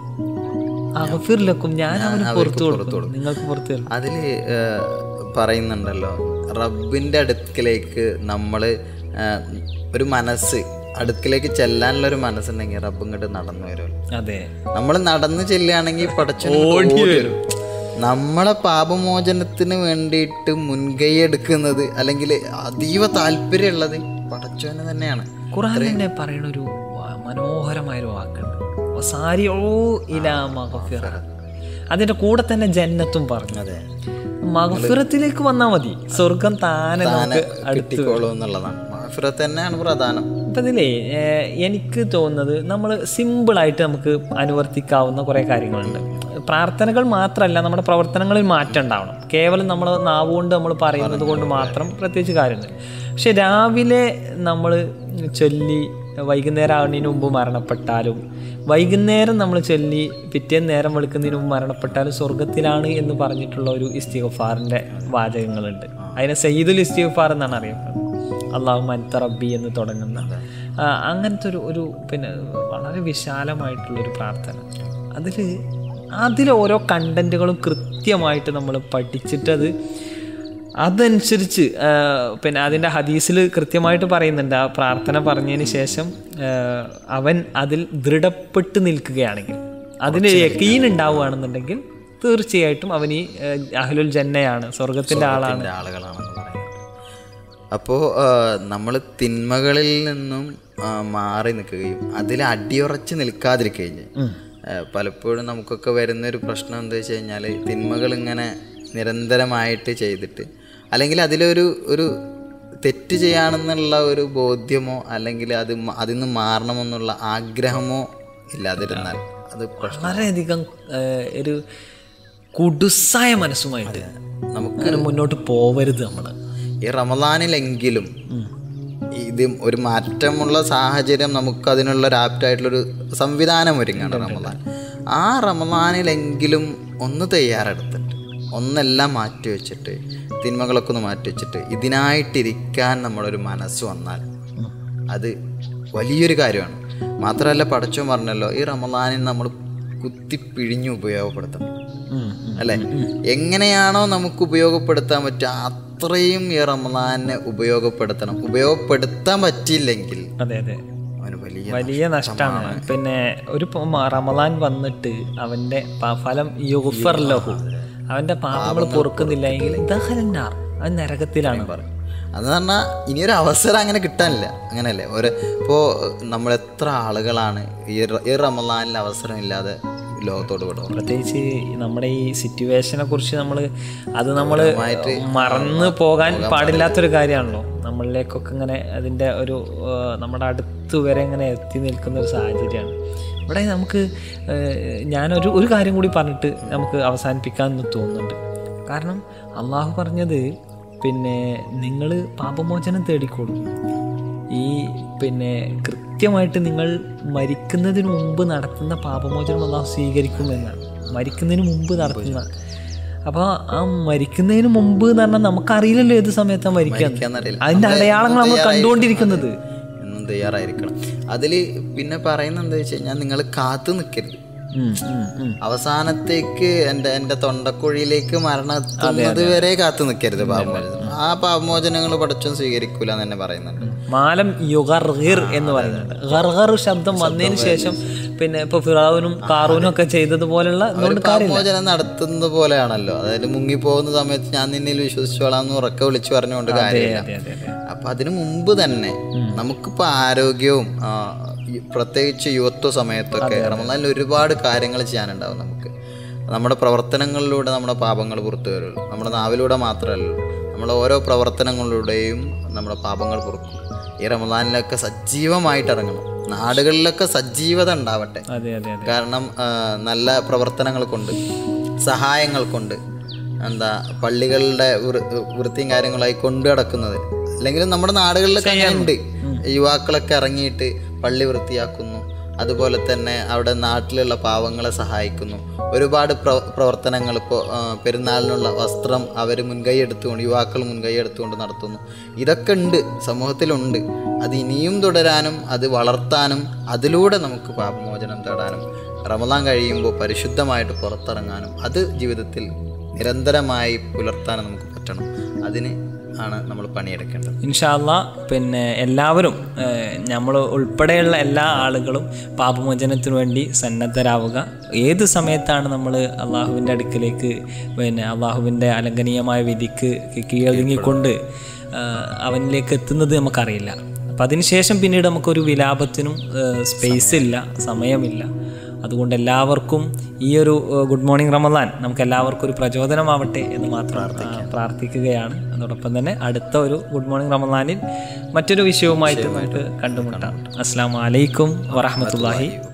അഗ്ഫിർലക്കും, ഞാൻ അവന് പുറത്തു കൊടുക്കും, നിങ്ങൾക്ക് പുറത്തു തരും. അതിൽ പറയുന്നുണ്ടല്ലോ, റബ്ബിൻ്റെ അടുക്കിലേക്ക് നമ്മൾ ഒരു മനസ്സ് അടുക്കിലേക്ക് ചെല്ലാനുള്ളൊരു മനസ്സുണ്ടെങ്കിൽ റബ്ബ് ഇങ്ങോട്ട് നടന്നു വരും. അതെ, നമ്മൾ നടന്നു ചെല്ലുകയാണെങ്കിൽ പടച്ചോൻ ഓടി വരും. നമ്മളെ പാപമോചനത്തിന് വേണ്ടിയിട്ട് മുൻകൈ എടുക്കുന്നത് അല്ലെങ്കിൽ അതീവ താല്പര്യമുള്ളത് പടച്ചോന് തന്നെയാണ്. ഖുർആൻ തന്നെ പറയുന്ന ഒരു മനോഹരമായൊരു വാക്കുണ്ട്, വസാരിഊ ഇലാ മഗ്ഫിറ. അതിന്റെ കൂടെ തന്നെ ജന്നത്തും പറഞ്ഞു. അതെ, മഗ്ഫിറത്തിലേക്ക് വന്നാൽ മതി, സ്വർഗം താനെ നമുക്ക് അടുത്തിക്കോളൂ എന്നുള്ളതാണ്. മഗ്ഫിറത്ത് തന്നെയാണ് പ്രധാനം. ഇപ്പം ഇതിലേ എനിക്ക് തോന്നുന്നത് നമ്മൾ സിമ്പിളായിട്ട് നമുക്ക് അനുവർത്തിക്കാവുന്ന കുറേ കാര്യങ്ങളുണ്ട്. പ്രാർത്ഥനകൾ മാത്രമല്ല, നമ്മുടെ പ്രവർത്തനങ്ങളിൽ മാറ്റം ഉണ്ടാവണം. കേവലം നമ്മൾ നാവുകൊണ്ട് നമ്മൾ പറയുന്നത് കൊണ്ട് മാത്രം പ്രത്യേകിച്ച് കാര്യമുണ്ട്. പക്ഷെ രാവിലെ നമ്മൾ ചൊല്ലി വൈകുന്നേരം ആകുന്നതിന് മുമ്പ് മരണപ്പെട്ടാലും, വൈകുന്നേരം നമ്മൾ ചൊല്ലി പിറ്റേന്ന് നേരം വെളുക്കുന്നതിന് മുമ്പ് മരണപ്പെട്ടാലും സ്വർഗത്തിലാണ് എന്ന് പറഞ്ഞിട്ടുള്ള ഒരു ഇസ്തിഗ്ഫാറിൻ്റെ വാചകങ്ങളുണ്ട്. അതിനെ സയ്യിദുൽ ഇസ്തിഗ്ഫാർ എന്നാണ് അറിയപ്പെടുന്നത്. അല്ലാഹുമ്മ അൻത റബ്ബി എന്ന് തുടങ്ങുന്ന അങ്ങനത്തെ ഒരു ഒരു പിന്നെ വളരെ വിശാലമായിട്ടുള്ളൊരു പ്രാർത്ഥന. അതിൽ അതിൽ ഓരോ കണ്ടൻറ്റുകളും കൃത്യമായിട്ട് നമ്മൾ പഠിച്ചിട്ടത് അതനുസരിച്ച് പിന്നെ അതിൻ്റെ ഹദീസിൽ കൃത്യമായിട്ട് പറയുന്നുണ്ട്, ആ പ്രാർത്ഥന പറഞ്ഞതിന് ശേഷം അവൻ അതിൽ ദൃഢപ്പെട്ട് നിൽക്കുകയാണെങ്കിൽ, അതിന് യഖീൻ ഉണ്ടാവുകയാണെന്നുണ്ടെങ്കിൽ തീർച്ചയായിട്ടും അവൻ ഈ അഹ്ലുൽ ജന്നയാണ്, സ്വർഗത്തിൻ്റെ ആളാണ് ആളുകളാണെന്ന് പറയുന്നത്. അപ്പോൾ നമ്മൾ തിന്മകളിൽ നിന്നും മാറി നിൽക്കുകയും അതിൽ അടിയുറച്ച് നിൽക്കാതിരിക്കുകയും, പലപ്പോഴും നമുക്കൊക്കെ വരുന്നൊരു പ്രശ്നം എന്താ വെച്ച് കഴിഞ്ഞാൽ, തിന്മകൾ ഇങ്ങനെ നിരന്തരമായിട്ട് ചെയ്തിട്ട് അല്ലെങ്കിൽ അതിലൊരു ഒരു തെറ്റ് ചെയ്യാണെന്നുള്ള ഒരു ബോധ്യമോ അല്ലെങ്കിൽ അത് അതിൽ നിന്ന് മാറണമെന്നുള്ള ആഗ്രഹമോ ഇല്ലാതിരുന്നാൽ അത് വളരെയധികം ഒരു കുടുസായ മനസ്സുമായിട്ട് നമുക്ക് മുന്നോട്ട് പോവരുത്. നമ്മൾ ഈ റമദാനിലെങ്കിലും ഇത് ഒരു മാറ്റമുള്ള സാഹചര്യം നമുക്ക് അതിനുള്ള ആപ്റ്റായിട്ടുള്ളൊരു സംവിധാനം ഒരുങ്ങാണ് റമദാൻ. ആ റമദാനിലെങ്കിലും ഒന്ന് തയ്യാറെടുത്തിട്ട് ഒന്നെല്ലാം മാറ്റി വെച്ചിട്ട് തിന്മകളൊക്കെ ഒന്ന് മാറ്റി വെച്ചിട്ട് ഇതിനായിട്ടിരിക്കാൻ നമ്മളൊരു മനസ്സ് വന്നാൽ അത് വലിയൊരു കാര്യമാണ്. മാത്രമല്ല പടച്ചോൻ പറഞ്ഞല്ലോ, ഈ റമദാനിൽ നമ്മൾ കുത്തിപ്പിഴിഞ്ഞ് ഉപയോഗപ്പെടുത്തണം അല്ലേ? എങ്ങനെയാണോ നമുക്ക് ഉപയോഗപ്പെടുത്താൻ പറ്റുക അത്രയും ഈ റമദാനെ ഉപയോഗപ്പെടുത്തണം. ഉപയോഗപ്പെടുത്താൻ പറ്റിയില്ലെങ്കിൽ അതെ അതെ വലിയ നഷ്ടമാണ്. പിന്നെ ഒരു റമളാൻ വന്നിട്ട് അവന്റെ ഫലം യുഗ്ഫർ ലഹു, അവന്റെ പാപങ്ങൾ പൊറുക്കുന്നില്ല എങ്കിൽ ദഖലന്നാർ, അവൻ നരകത്തിലാണ്. അത് പറഞ്ഞാൽ ഇനിയൊരു അവസരം അങ്ങനെ കിട്ടാനില്ല. അങ്ങനെയല്ലേ ഒരു ഇപ്പോൾ നമ്മൾ എത്ര ആളുകളാണ് ഈ ഈ റമളാനിൽ അവസരം ഇല്ലാതെ ലോകത്തോട് വിടും. പ്രത്യേകിച്ച് നമ്മുടെ ഈ സിറ്റുവേഷനെ കുറിച്ച് നമ്മൾ അത് നമ്മൾ മറന്നു പോകാൻ പാടില്ലാത്തൊരു കാര്യമാണല്ലോ. നമ്മളിലേക്കൊക്കെ ഇങ്ങനെ അതിൻ്റെ ഒരു നമ്മുടെ അടുത്ത് വരെ ഇങ്ങനെ എത്തി നിൽക്കുന്ന ഒരു സാഹചര്യമാണ് ഇവിടെ. നമുക്ക് ഞാനൊരു ഒരു കാര്യം കൂടി പറഞ്ഞിട്ട് നമുക്ക് അവസാനിപ്പിക്കാമെന്ന് തോന്നുന്നുണ്ട്. കാരണം അള്ളാഹു പറഞ്ഞത് പിന്നെ നിങ്ങൾ പാപമോചനം തേടിക്കോളൂ, ഈ പിന്നെ കൃത്യമായിട്ട് നിങ്ങൾ മരിക്കുന്നതിന് മുമ്പ് നടത്തുന്ന പാപമോചനം അള്ളാഹു സ്വീകരിക്കുമെന്നാണ്. മരിക്കുന്നതിന് മുമ്പ് നടത്തുന്ന, അപ്പോൾ ആ മരിക്കുന്നതിന് മുമ്പ് എന്ന് പറഞ്ഞാൽ നമുക്കറിയില്ലല്ലോ ഏത് സമയത്താണ് മരിക്കാൻ. അതിൻ്റെ അടയാളങ്ങൾ നമ്മൾ കണ്ടുകൊണ്ടിരിക്കുന്നത്. എന്നും തയ്യാറായിരിക്കണം. അതിൽ പിന്നെ പറയുന്നത് എന്താ വെച്ച് കഴിഞ്ഞാൽ നിങ്ങൾ കാത്തു നിൽക്കരുത്. അവസാനത്തേക്ക് എൻ്റെ എൻ്റെ തൊണ്ടക്കുഴിയിലേക്ക് മരണം എത്തുന്നത് വരെ കാത്തു നിൽക്കരുത് പാപമോചനം. ആ പാപമോചനങ്ങൾ പടച്ചോൻ സ്വീകരിക്കൂല എന്ന് തന്നെ പറയുന്നുണ്ട്. മാലം യുഗർഗിർ എന്ന് പറയുന്നുണ്ട്. ഗർഗർ ശബ്ദം വന്നതിന് ശേഷം പിന്നെ ഇപ്പൊ ഫിറഔനും കാറൂനും ഒക്കെ ചെയ്തതുപോലുള്ള പാപമോചനം നടത്തുന്നത് പോലെയാണല്ലോ. അതായത് മുങ്ങിപ്പോകുന്ന സമയത്ത് ഞാൻ നിന്നിൽ വിശ്വസിച്ചോളാം എന്ന് ഉറക്കെ വിളിച്ചു പറഞ്ഞുകൊണ്ട് കാര്യമില്ല. അപ്പൊ അതിനു മുമ്പ് തന്നെ നമുക്കിപ്പോ ആരോഗ്യവും പ്രത്യേകിച്ച് യുവത്വ സമയത്തൊക്കെ റമളാനിൽ ഒരുപാട് കാര്യങ്ങൾ ചെയ്യാനുണ്ടാവും. നമുക്ക് നമ്മുടെ പ്രവർത്തനങ്ങളിലൂടെ നമ്മുടെ പാപങ്ങൾ പുറത്തു വരുള്ളൂ. നമ്മുടെ നാവിലൂടെ മാത്രമല്ല, നമ്മുടെ ഓരോ പ്രവർത്തനങ്ങളിലൂടെയും നമ്മുടെ പാപങ്ങൾ പുറക്കും. ഈ റമളാനിലൊക്കെ സജീവമായിട്ട് ഇറങ്ങണം. നാടുകളിലൊക്കെ സജീവത ഉണ്ടാവട്ടെ. കാരണം നല്ല പ്രവർത്തനങ്ങൾ കൊണ്ട്, സഹായങ്ങൾ കൊണ്ട്, എന്താ പള്ളികളുടെ വൃത്തിയും കാര്യങ്ങളായി കൊണ്ടു നടക്കുന്നത്. അല്ലെങ്കിൽ നമ്മുടെ നാടുകളിലൊക്കെ ഉണ്ട്, യുവാക്കളൊക്കെ ഇറങ്ങിയിട്ട് പള്ളി വൃത്തിയാക്കുന്നു, അതുപോലെ തന്നെ അവിടെ നാട്ടിലുള്ള പാവങ്ങളെ സഹായിക്കുന്നു. ഒരുപാട് പ്ര പ്രവർത്തനങ്ങൾ ഇപ്പോൾ പെരുന്നാളിനുള്ള വസ്ത്രം അവർ മുൻകൈ എടുത്തുകൊണ്ട്, യുവാക്കൾ മുൻകൈ എടുത്തുകൊണ്ട് നടത്തുന്നു. ഇതൊക്കെ ഉണ്ട്, സമൂഹത്തിലുണ്ട്. അത് ഇനിയും തുടരാനും അത് വളർത്താനും അതിലൂടെ നമുക്ക് പാപമോചനം തേടാനും റമളാൻ കഴിയുമ്പോൾ പരിശുദ്ധമായിട്ട് പുറത്തിറങ്ങാനും അത് ജീവിതത്തിൽ നിരന്തരമായി പുലർത്താനും നമുക്ക് പറ്റണം. അതിന് ആണ് നമ്മൾ പണിയെടുക്കേണ്ടത് ഇൻഷാ അല്ലാഹ്. പിന്നെ എല്ലാവരും നമ്മൾ ഉൾപ്പെടെയുള്ള എല്ലാ ആളുകളും പാപമോചനത്തിനു വേണ്ടി സന്നദ്ധരാവുക. ഏത് സമയത്താണ് നമ്മൾ അള്ളാഹുവിൻ്റെ അടുക്കിലേക്ക് പിന്നെ അള്ളാഹുവിൻ്റെ അലംഘനീയമായ വിധിക്ക് കീഴടങ്ങിക്കൊണ്ട് അവനിലേക്ക് എത്തുന്നത് നമുക്കറിയില്ല. അപ്പം അതിനുശേഷം പിന്നീട് നമുക്കൊരു വിലാപത്തിനും സ്പേസ് ഇല്ല, സമയമില്ല. അതുകൊണ്ട് എല്ലാവർക്കും ഈ ഒരു ഗുഡ് മോർണിംഗ് റമളാൻ നമുക്ക് എല്ലാവർക്കും ഒരു പ്രചോദനമാവട്ടെ എന്ന് മാത്രം പ്രാർത്ഥിക്കുകയാണ്. അതോടൊപ്പം തന്നെ അടുത്ത ഒരു ഗുഡ് മോർണിംഗ് റമളാനിൽ മറ്റൊരു വിഷയവുമായിട്ട് നമുക്ക് കണ്ടുമുട്ടാം. അസ്സലാമു അലൈക്കും വറഹ്മത്തുള്ളാഹി